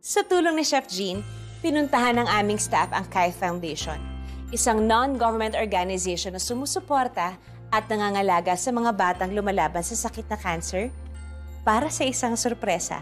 Sa tulong ni Chef Jean, pinuntahan ng aming staff ang Kai Foundation, isang non-government organization na sumusuporta at nangangalaga sa mga batang lumalaban sa sakit na cancer para sa isang sorpresa.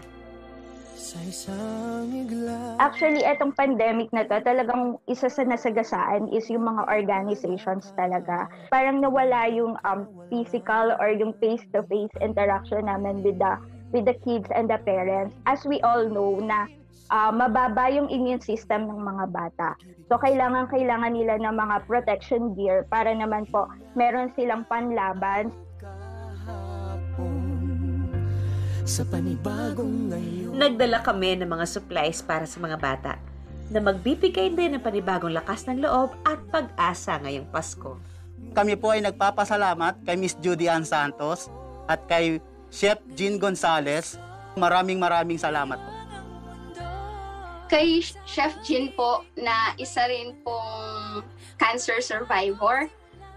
Actually, etong pandemic na to, talagang isa sa nasagasaan is yung mga organizations talaga. Parang nawala yung physical or yung face-to-face interaction namin with the kids and the parents. As we all know na mababa yung immune system ng mga bata. So, kailangan nila ng mga protection gear para naman po meron silang panlaban. Sa panibagong ngayon. Nagdala kami ng mga supplies para sa mga bata na magbibigay din ng panibagong lakas ng loob at pag-asa ngayong Pasko. Kami po ay nagpapasalamat kay Miss Judy Ann Santos at kay Chef Jean Gonzalez. Maraming salamat po. Kay Chef Jean po na isa rin pong cancer survivor.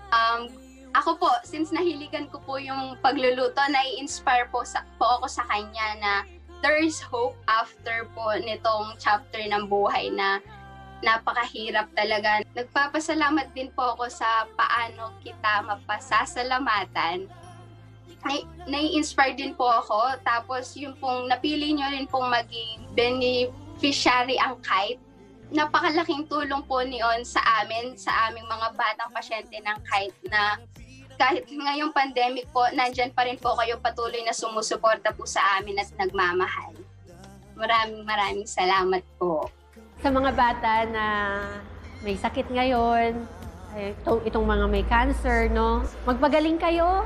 Ako po, since nahiligan ko po yung pagluluto, nai-inspire po ako sa kanya na there is hope after po nitong chapter ng buhay na napakahirap talaga. Nagpapasalamat din po ako sa paano kita mapasasalamatan. Nai-inspire din po ako. Tapos yung pong napili nyo rin pong maging beneficiary ang Kite. Napakalaking tulong po niyon sa aming mga batang pasyente ng Kite na kahit ngayong pandemic po, nandyan pa rin po kayo patuloy na sumusuporta po sa amin at nagmamahal. Maraming salamat po. Sa mga bata na may sakit ngayon, itong mga may cancer, no? Magpagaling kayo.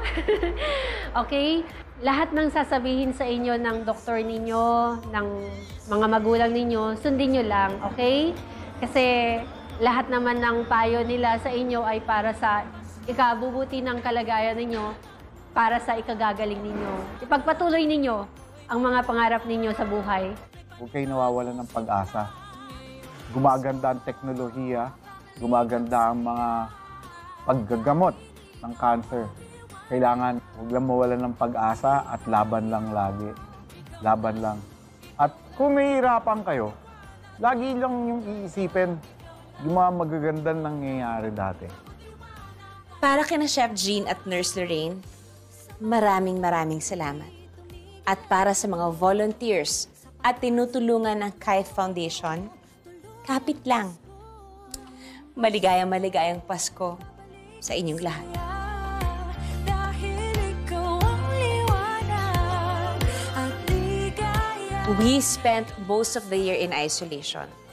Okay? Lahat ng sasabihin sa inyo ng doktor ninyo, ng mga magulang ninyo, sundin nyo lang, okay? Kasi lahat naman ng payo nila sa inyo ay para sa ikabubuti ng kalagayan ninyo, para sa ikagagaling ninyo. Ipagpatuloy ninyo ang mga pangarap ninyo sa buhay. Huwag kayo nawawalan ng pag-asa. Gumaganda ang teknolohiya, gumaganda ang mga paggagamot ng cancer. Kailangan huwag lang mawalan ng pag-asa at laban lang lagi. Laban lang. At kung mahihirapan kayo, lagi lang yung iisipin yung mga magagandang nangyayari dati. Para kina Chef Jean at Nurse Lorraine, maraming salamat. At para sa mga volunteers at tinutulungan ng Kai Foundation, kapit lang. Maligayang Pasko sa inyong lahat. We spent most of the year in isolation.